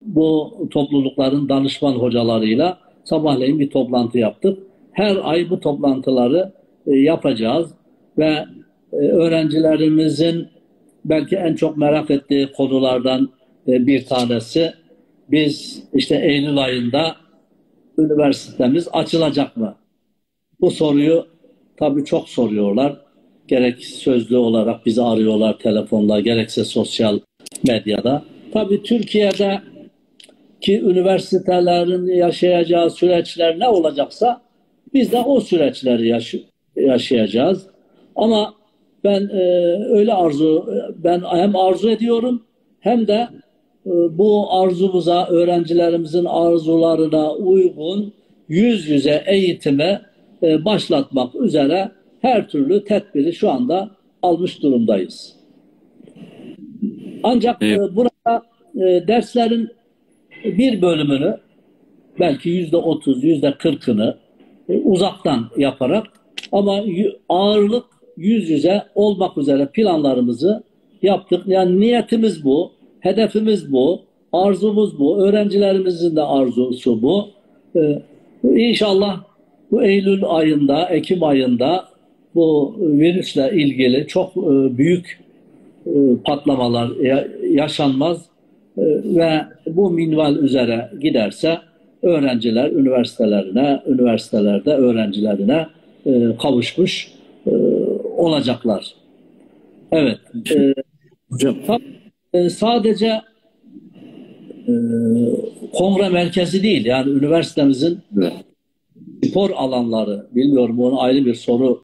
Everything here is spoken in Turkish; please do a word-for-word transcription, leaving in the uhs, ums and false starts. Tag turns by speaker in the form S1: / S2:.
S1: bu toplulukların danışman hocalarıyla sabahleyin bir toplantı yaptık. Her ay bu toplantıları e, yapacağız ve e, öğrencilerimizin belki en çok merak ettiği konulardan e, bir tanesi, biz işte Eylül ayında üniversitemiz açılacak mı? Bu soruyu tabii çok soruyorlar. Gerek sözlü olarak bizi arıyorlar telefonla, gerekse sosyal medyada. Tabii Türkiye'de ki üniversitelerin yaşayacağı süreçler ne olacaksa biz de o süreçleri yaş yaşayacağız. Ama ben e, öyle arzu, ben hem arzu ediyorum hem de e, bu arzumuza, öğrencilerimizin arzularına uygun yüz yüze eğitime e, başlatmak üzere her türlü tedbiri şu anda almış durumdayız. Ancak e, burada e, derslerin bir bölümünü belki yüzde otuz, yüzde kırkını e, uzaktan yaparak ama ağırlık yüz yüze olmak üzere planlarımızı yaptık. Yani niyetimiz bu, hedefimiz bu, arzumuz bu, öğrencilerimizin de arzusu bu. Ee, İnşallah bu Eylül ayında, Ekim ayında bu virüsle ilgili çok e, büyük e, patlamalar yaşanmaz e, ve bu minval üzere giderse öğrenciler üniversitelerine, üniversitelerde öğrencilerine e, kavuşmuş e, olacaklar. Evet. E,
S2: Hocam.
S1: e, sadece e, kongre merkezi değil, yani üniversitemizin
S2: Evet.
S1: spor alanları, bilmiyorum, onu ayrı bir soru